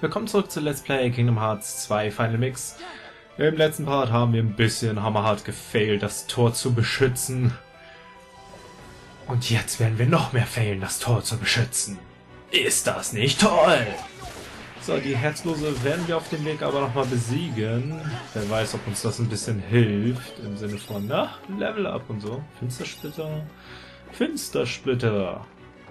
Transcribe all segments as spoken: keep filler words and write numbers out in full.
Willkommen zurück zu Let's Play Kingdom Hearts zwei Final Mix. Im letzten Part haben wir ein bisschen hammerhart gefailt, das Tor zu beschützen. Und jetzt werden wir noch mehr failen, das Tor zu beschützen. Ist das nicht toll? So, die Herzlose werden wir auf dem Weg aber nochmal besiegen. Wer weiß, ob uns das ein bisschen hilft. Im Sinne von, na, Level Up und so. Finstersplitter. Finstersplitter.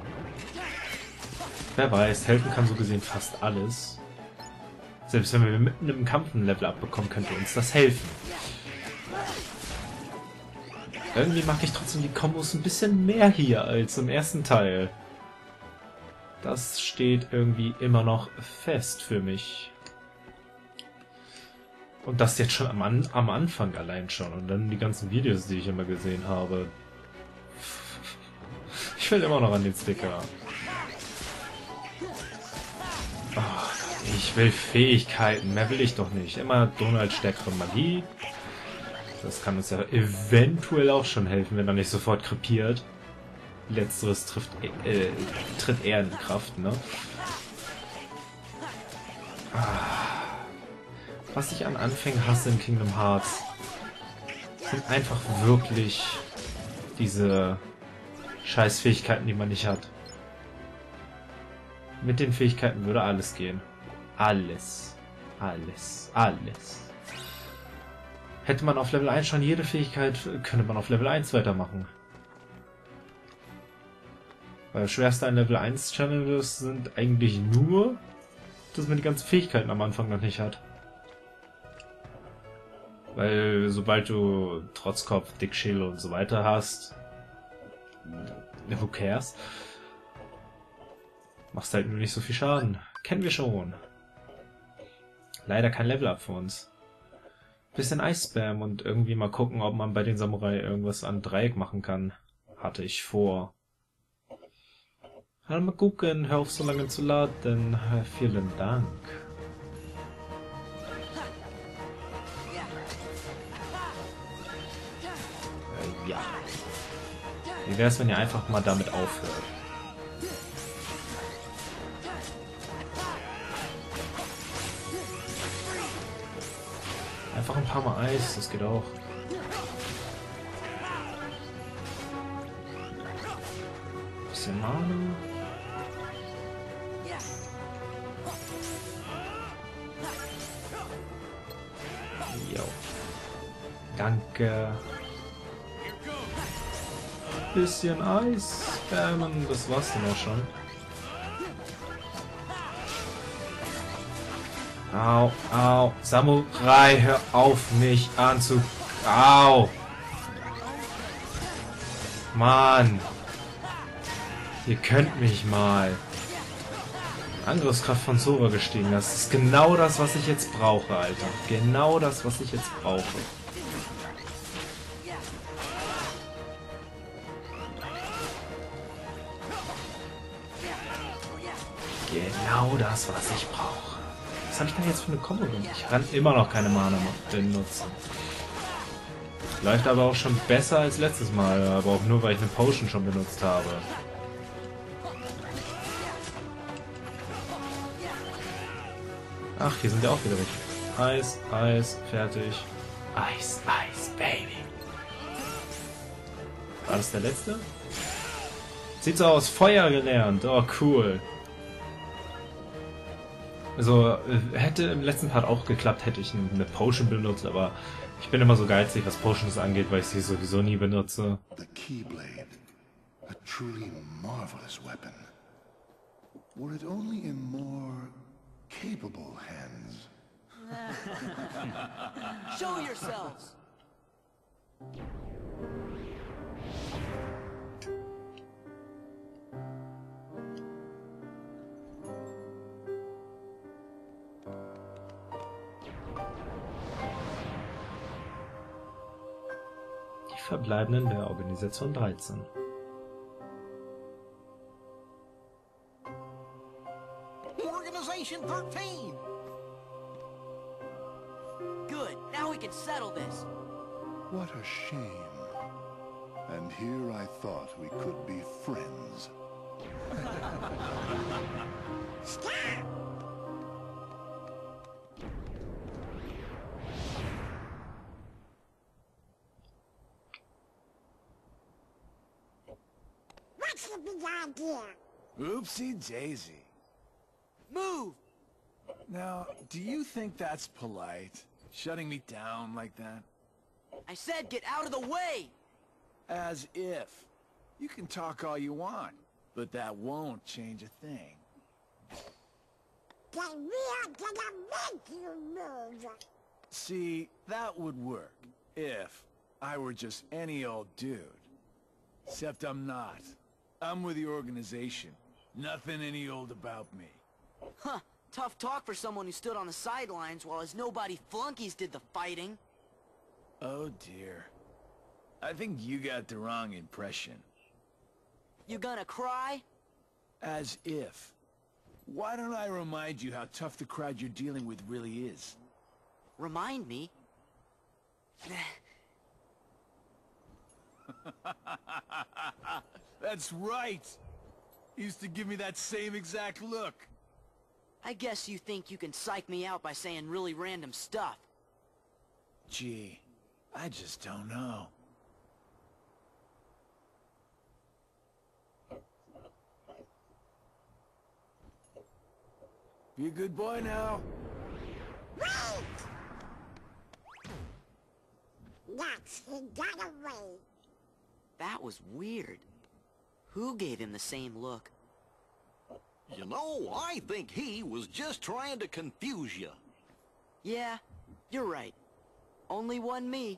Wer weiß, helfen kann so gesehen fast alles. Selbst wenn wir mitten im Kampf ein Level abbekommen, könnte uns das helfen. Irgendwie mag ich trotzdem die Kombos ein bisschen mehr hier als im ersten Teil. Das steht irgendwie immer noch fest für mich. Und das jetzt schon am, An am Anfang allein schon. Und dann die ganzen Videos, die ich immer gesehen habe. Ich will immer noch an den Sticker. Oh, ich will Fähigkeiten, mehr will ich doch nicht. Immer Donald stärkere Magie. Das kann uns ja eventuell auch schon helfen, wenn er nicht sofort krepiert. Letzteres trifft, äh, tritt eher in Kraft, ne? Was ich an Anfängen hasse in Kingdom Hearts, sind einfach wirklich diese scheiß Fähigkeiten, die man nicht hat. Mit den Fähigkeiten würde alles gehen. Alles. Alles. Alles. Hätte man auf Level eins schon jede Fähigkeit, könnte man auf Level eins weitermachen. Weil das Schwerste an Level eins Challenges sind eigentlich nur, dass man die ganzen Fähigkeiten am Anfang noch nicht hat. Weil sobald du Trotzkopf, Dickschädel und so weiter hast, who cares? Machst halt nur nicht so viel Schaden. Kennen wir schon. Leider kein Level-Up für uns. Bisschen Eisspam und irgendwie mal gucken, ob man bei den Samurai irgendwas an Dreieck machen kann. Hatte ich vor. Also mal gucken, hör auf so lange zu laden. Vielen Dank. Äh, ja. Wie wäre es, wenn ihr einfach mal damit aufhört? Einfach ein paar Mal Eis, das geht auch. Bisschen Mana. Jo. Danke. Bisschen Eis spammen, das war's dann auch schon. Au, au. Samurai, hör auf mich anzu... Au! Mann! Ihr könnt mich mal. Angriffskraft von Sora gestiegen. Das ist genau das, was ich jetzt brauche, Alter. Genau das, was ich jetzt brauche. Genau das, was ich brauche. Was habe ich denn jetzt für eine Kombo? Ich kann immer noch keine Mana benutzen. Läuft aber auch schon besser als letztes Mal, aber auch nur, weil ich eine Potion schon benutzt habe. Ach, hier sind wir auch wieder weg. Eis, Eis, fertig. Eis, Eis, Baby. War das der letzte? Sieht so aus, Feuer gelernt. Oh, cool. Also, hätte im letzten Part auch geklappt, hätte ich eine Potion benutzt, aber ich bin immer so geizig, was Potions angeht, weil ich sie sowieso nie benutze. The Keyblade, a truly marvelous weapon. Were it only in more capable hands. Show yourselves! Die Verbleibenden der Organisation dreizehn. Organization thirteen! Good, now we can settle this. What a shame. And here I thought we could be friends. Oopsie daisy. Move! Now, do you think that's polite? Shutting me down like that? I said get out of the way! As if. You can talk all you want, but that won't change a thing. Then we are gonna make you move. See, that would work if I were just any old dude. Except I'm not. I'm with the organization. Nothing any old about me. Huh, tough talk for someone who stood on the sidelines while his nobody flunkies did the fighting. Oh dear. I think you got the wrong impression. You gonna cry? As if. Why don't I remind you how tough the crowd you're dealing with really is? Remind me? That's right! Used to give me that same exact look. I guess you think you can psych me out by saying really random stuff. Gee, I just don't know. Be a good boy now. Wait! Yes, he got away. That was weird. Who gave him the same look? You know, I think he was just trying to confuse you. Yeah, you're right. Only one me.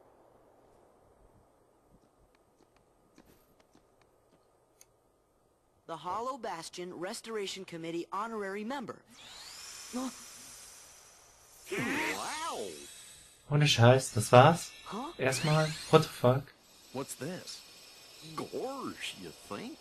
The Hollow Bastion Restoration Committee honorary member. Huh? Wow! Ohne Scheiß, das war's? Huh? Erstmal, what the fuck? What's this? Gorge, you think?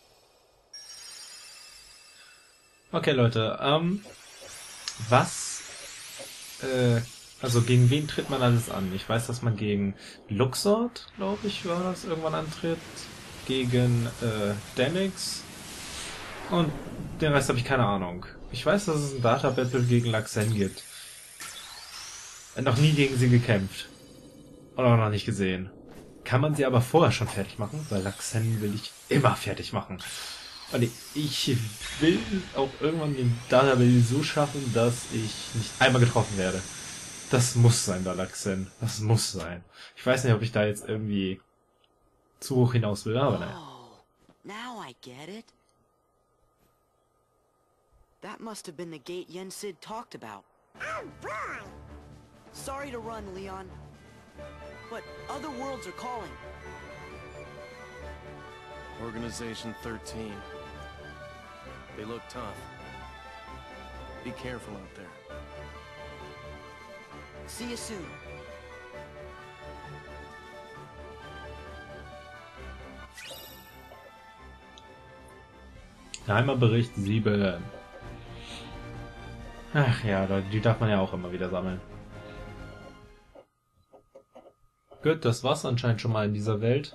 Okay, Leute, ähm, was, äh, also gegen wen tritt man alles an? Ich weiß, dass man gegen Luxord, glaube ich, war das, irgendwann antritt, gegen, äh, Demix und den Rest habe ich keine Ahnung. Ich weiß, dass es ein Data Battle gegen Laxen gibt. Noch nie gegen sie gekämpft. Oder auch noch nicht gesehen. Kann man sie aber vorher schon fertig machen, weil Laxen will ich immer fertig machen. Und ich will auch irgendwann den Data Battle so schaffen, dass ich nicht einmal getroffen werde. Das muss sein bei Laxen. Das muss sein. Ich weiß nicht, ob ich da jetzt irgendwie zu hoch hinaus will, aber naja. Oh, now I get it. That must have been the gate Yen Sid talked about. Oh boy! Sorry to run, Leon. But other worlds are calling. Organization thirteen. They look tough. Be careful out there. See you soon. Heimatbericht sieben. Ach ja, die darf man ja auch immer wieder sammeln. Gut, das war's anscheinend schon mal in dieser Welt.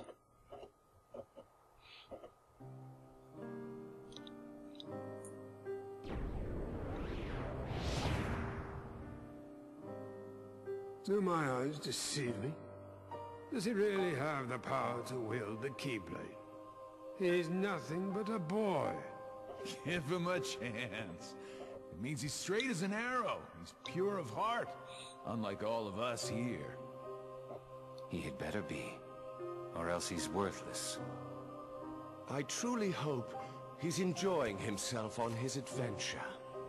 Do my eyes deceive me? Does he really have the power to wield the Keyblade? He's nothing but a boy. Give him a chance. It means he's straight as an arrow. He's pure of heart. Unlike all of us here. He had better be, or else he's worthless. I truly hope he's enjoying himself on his adventure.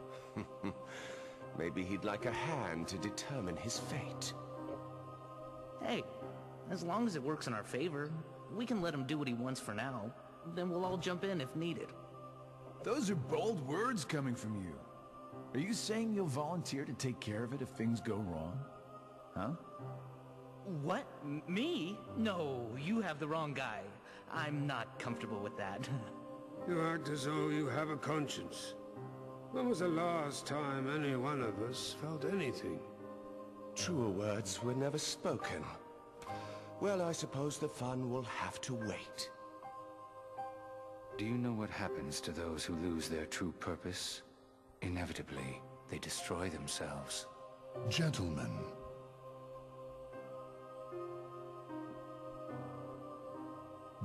Maybe he'd like a hand to determine his fate. Hey, as long as it works in our favor, we can let him do what he wants for now. Then we'll all jump in if needed. Those are bold words coming from you. Are you saying you'll volunteer to take care of it if things go wrong? Huh? What? M- me? No, you have the wrong guy. I'm not comfortable with that. You act as though you have a conscience. When was the last time any one of us felt anything? Truer words were never spoken. Well, I suppose the fun will have to wait. Do you know what happens to those who lose their true purpose? Inevitably, they destroy themselves. Gentlemen,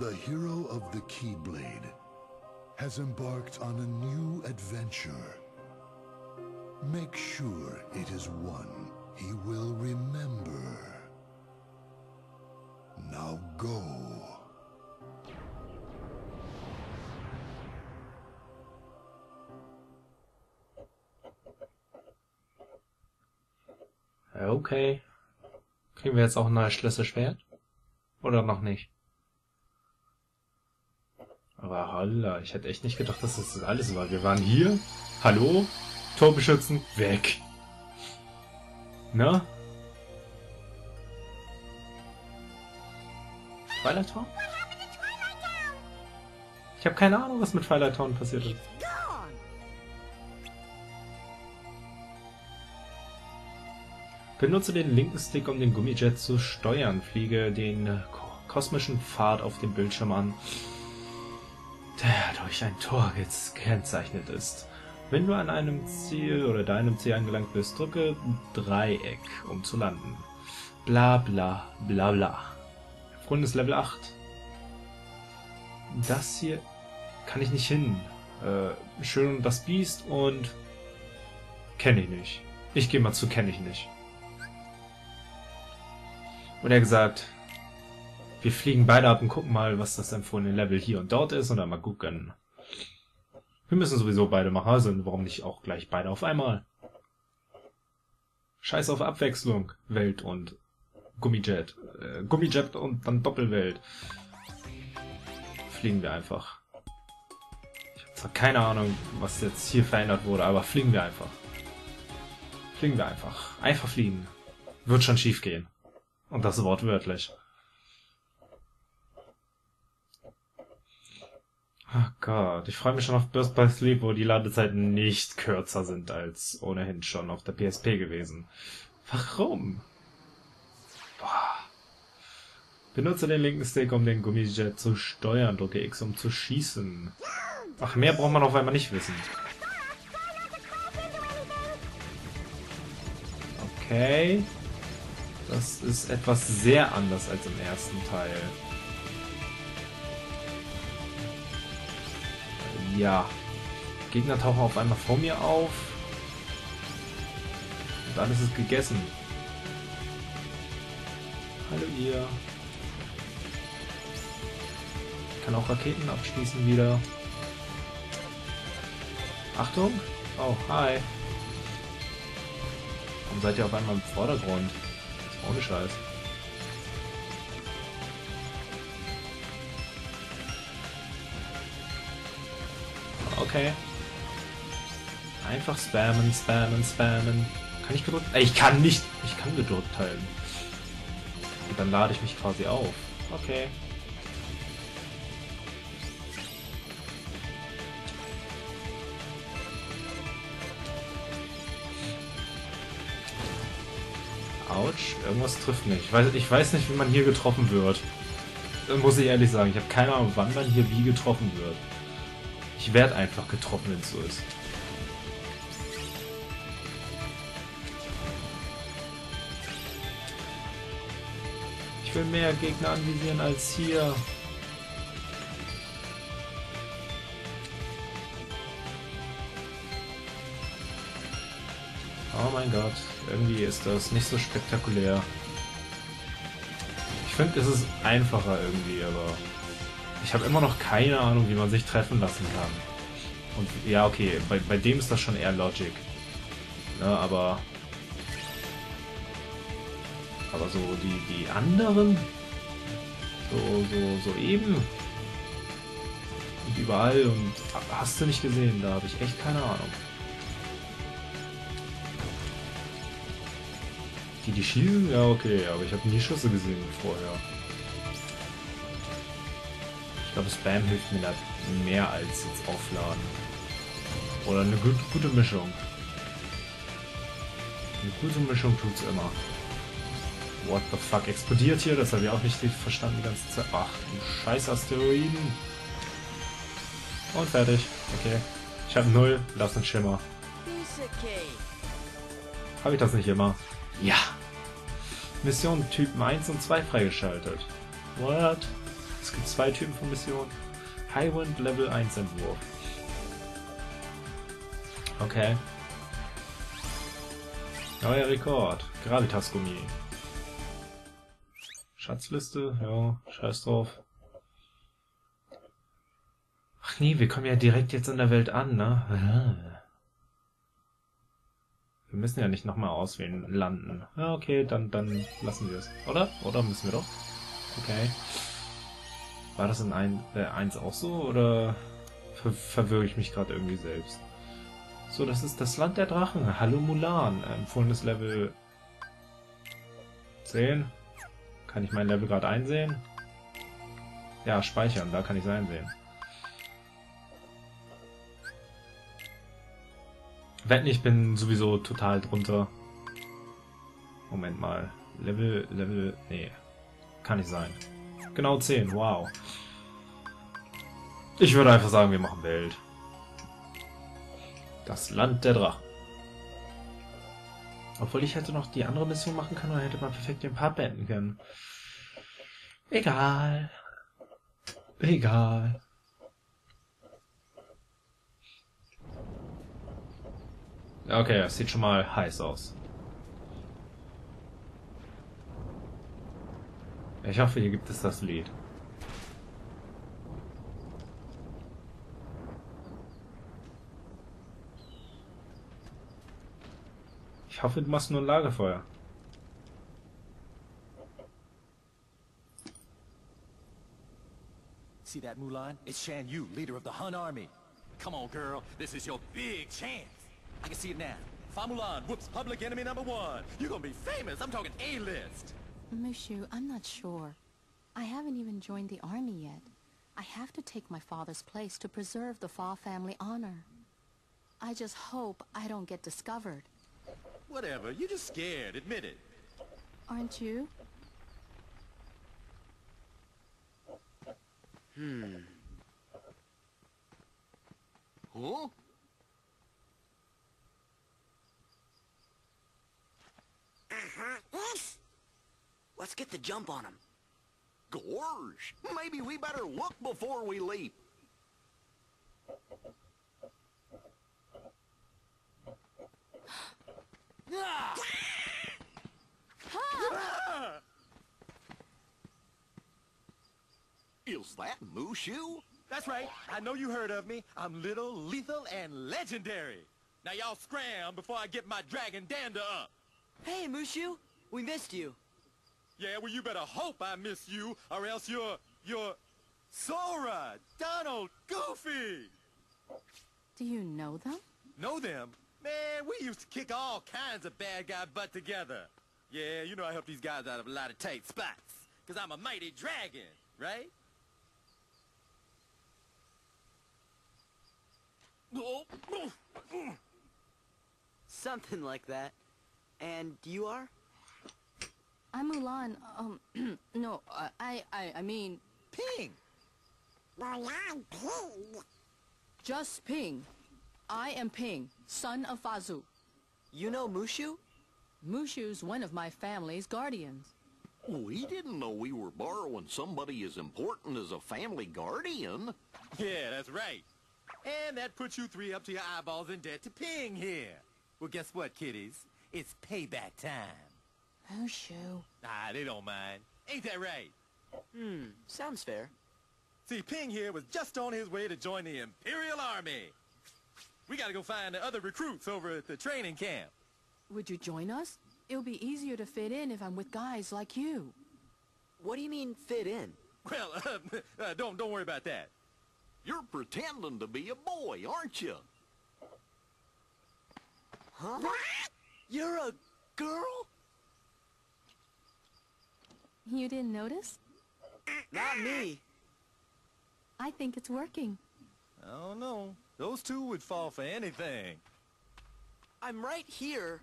The hero of the Keyblade has embarked on a new adventure. Make sure it is one he will remember. Now go. Okay. Kriegen wir jetzt auch ein neues Schlüsselschwert? Oder noch nicht? Aber holla, ich hätte echt nicht gedacht, dass das alles war. Wir waren hier. Hallo? Tor beschützen. Weg. Ne? Twilight Town? Ich habe keine Ahnung, was mit Twilight Town passiert ist. Benutze den linken Stick, um den Gummijet zu steuern. Fliege den kosmischen Pfad auf dem Bildschirm an, der durch ein Tor gekennzeichnet ist. Wenn du an einem Ziel oder deinem Ziel angelangt bist, drücke Dreieck, um zu landen. Bla bla bla bla. Erfunden ist Level acht. Das hier kann ich nicht hin. Äh, schön und das Biest und kenne ich nicht. Ich gehe mal zu kenne ich nicht. Und er hat gesagt, wir fliegen beide ab und gucken mal, was das empfohlene Level hier und dort ist und dann mal gucken. Wir müssen sowieso beide machen, also warum nicht auch gleich beide auf einmal? Scheiß auf Abwechslung, Welt und Gummijet. Äh, Gummijet und dann Doppelwelt. Fliegen wir einfach. Ich habe zwar keine Ahnung, was jetzt hier verändert wurde, aber fliegen wir einfach. Fliegen wir einfach. Einfach fliegen. Wird schon schief gehen. Und das wortwörtlich. Oh Gott, ich freue mich schon auf Burst by Sleep, wo die Ladezeiten nicht kürzer sind als ohnehin schon auf der P S P gewesen. Warum? Boah. Benutze den linken Stick, um den Gummijet zu steuern. Drücke X, um zu schießen. Ach, mehr braucht man auf einmal nicht wissen. Okay. Das ist etwas sehr anders als im ersten Teil. Ja. Gegner tauchen auf einmal vor mir auf. Und alles ist gegessen. Hallo ihr. Ich kann auch Raketen abschießen wieder. Achtung. Oh, hi. Warum seid ihr auf einmal im Vordergrund? Ohne Scheiß. Okay. Einfach spammen, spammen, spammen. Kann ich gedrückt? Ich kann nicht. Ich kann gedrückt halten. Und dann lade ich mich quasi auf. Okay. Autsch, irgendwas trifft mich. Ich weiß, ich weiß nicht, wie man hier getroffen wird. Muss ich ehrlich sagen. Ich habe keine Ahnung, wann man hier wie getroffen wird. Ich werde einfach getroffen, wenn es so ist. Ich will mehr Gegner anvisieren als hier. Oh mein Gott, irgendwie ist das nicht so spektakulär. Ich finde, es ist einfacher irgendwie, aber ich habe immer noch keine Ahnung, wie man sich treffen lassen kann. Und ja, okay, bei, bei dem ist das schon eher Logic. Ne, aber aber so die, die anderen, so, so, so eben und überall und hast du nicht gesehen, da habe ich echt keine Ahnung. Die, die schießen? Ja, okay, aber ich habe nie Schüsse gesehen vorher. Ich glaube, Spam hilft mir da mehr als jetzt aufladen. Oder eine gut, gute Mischung. Eine gute Mischung tut's immer. What the fuck, explodiert hier? Das habe ich auch nicht verstanden die ganze Zeit. Ach, du scheiß Asteroiden. Und fertig. Okay. Ich habe null, lass einen Schimmer. Habe ich das nicht immer? Ja. Mission Typen eins und zwei freigeschaltet. What? Es gibt zwei Typen von Missionen. Highwind Level eins Entwurf. Okay. Neuer Rekord. Gravitas-Gummi. Schatzliste, ja, scheiß drauf. Ach nee, wir kommen ja direkt jetzt in der Welt an, ne? Wir müssen ja nicht nochmal auswählen, landen. Ja, okay, dann, dann lassen wir es. Oder? Oder müssen wir doch? Okay. War das in ein, äh, eins auch so, oder ver verwirre ich mich gerade irgendwie selbst? So, das ist das Land der Drachen. Hallo Mulan. Empfohlenes Level zehn. Kann ich mein Level gerade einsehen? Ja, speichern, da kann ich es einsehen. Wetten, ich bin sowieso total drunter. Moment mal. Level, Level, nee. Kann nicht sein. Genau zehn, wow. Ich würde einfach sagen, wir machen Welt. Das Land der Drachen. Obwohl ich hätte noch die andere Mission machen können, oder hätte man perfekt den Part beenden können. Egal. Egal. Okay, das sieht schon mal heiß aus. Ich hoffe, hier gibt es das Lied. Ich hoffe, du machst nur ein Lagerfeuer. See that, Mulan? It's Shan Yu, leader of the Hun army. Come on, girl. This is your big chance. I can see it now. Fa Mulan whoops public enemy number one. You're gonna be famous. I'm talking A-list. Mushu, I'm not sure. I haven't even joined the army yet. I have to take my father's place to preserve the Fa family honor. I just hope I don't get discovered. Whatever. You're just scared. Admit it. Aren't you? Hmm. Huh? Uh-huh. Yes. Let's get the jump on him. Gorge, maybe we better look before we leap. Is that Mushu? That's right. I know you heard of me. I'm little, lethal, and legendary. Now y'all scram before I get my dragon dander up. Hey, Mushu. We missed you. Yeah, well, you better hope I miss you, or else you're... you're... Sora! Donald! Goofy! Do you know them? Know them? Man, we used to kick all kinds of bad guy butt together. Yeah, you know I help these guys out of a lot of tight spots. Because I'm a mighty dragon, right? Something like that. And you are? I'm Mulan. Um, no, uh, I, I, I mean... Ping! Mulan Ping. Just Ping. I am Ping, son of Fazu. You know Mushu? Mushu's one of my family's guardians. We didn't know we were borrowing somebody as important as a family guardian. Yeah, that's right. And that puts you three up to your eyeballs in debt to Ping here. Well, guess what, kiddies? It's payback time. Mushu. Ah, they don't mind. Ain't that right? Hmm, sounds fair. See, Ping here was just on his way to join the Imperial Army. We gotta go find the other recruits over at the training camp. Would you join us? It'll be easier to fit in if I'm with guys like you. What do you mean, fit in? Well, uh, uh, don't, don't worry about that. You're pretending to be a boy, aren't you? Huh? What? You're a girl? You didn't notice? Not me. I think it's working. I don't know. Those two would fall for anything. I'm right here.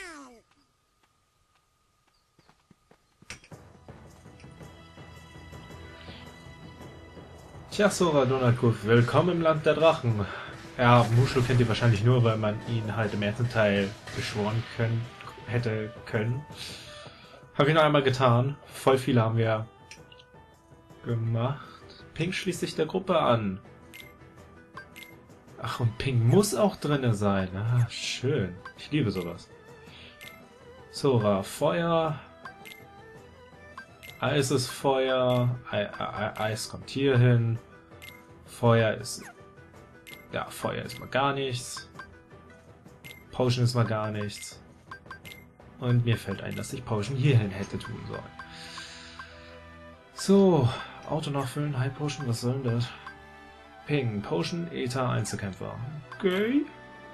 Tja, Sora Donaldkuf, willkommen im Land der Drachen. Ja, Mushu kennt ihr wahrscheinlich nur, weil man ihn halt im ersten Teil beschworen können, hätte können. Habe ich noch einmal getan. Voll viele haben wir gemacht. Ping schließt sich der Gruppe an. Ach, und Ping muss auch drinne sein. Ah, schön. Ich liebe sowas. Sora, Feuer. Eis ist Feuer. Ei, Ei, Eis kommt hier hin. Feuer ist... Ja, Feuer ist mal gar nichts. Potion ist mal gar nichts. Und mir fällt ein, dass ich Potion hierhin hätte tun sollen. So, Auto nachfüllen, High Potion, was soll denn das? Ping, Potion, Ether, Einzelkämpfer. Okay.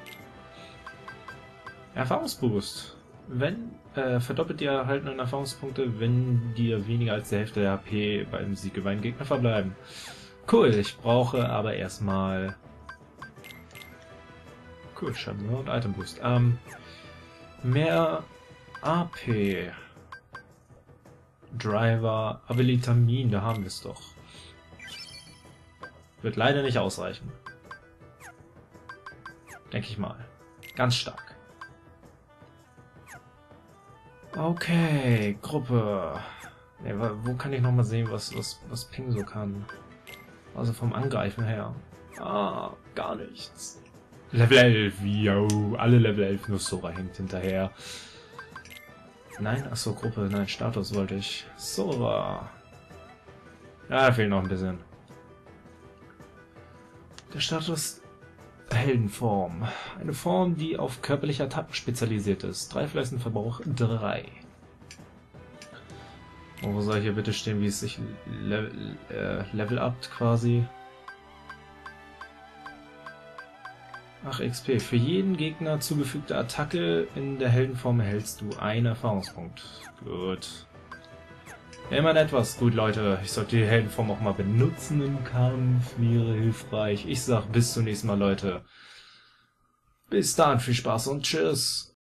Erfahrungsboost. Wenn, äh, verdoppelt die erhaltenen Erfahrungspunkte, wenn dir weniger als die Hälfte der H P beim Sieg über einen Gegner verbleiben. Cool, ich brauche aber erstmal... Cool, Schaden und Item Boost. Ähm, mehr A P. Driver, Abilitamin, da haben wir es doch. Wird leider nicht ausreichen. Denke ich mal. Ganz stark. Okay, Gruppe. Nee, wo kann ich nochmal sehen, was, was, was Ping so kann? Also vom Angreifen her. Ah, gar nichts. Level elf, yo. Alle Level elf, nur Sora hängt hinterher. Nein, achso, Gruppe, nein, Status wollte ich. Sora. Ja, fehlt noch ein bisschen. Der Status Heldenform. Eine Form, die auf körperliche Attacken spezialisiert ist. Drei Fleißenverbrauch drei. Oh, wo soll hier bitte stehen, wie es sich level, äh, level upt quasi? Ach, X P. Für jeden Gegner zugefügte Attacke in der Heldenform erhältst du einen Erfahrungspunkt. Gut. Immerhin etwas. Gut, Leute. Ich sollte die Heldenform auch mal benutzen im Kampf. Wäre hilfreich. Ich sag bis zum nächsten Mal, Leute. Bis dann. Viel Spaß und tschüss.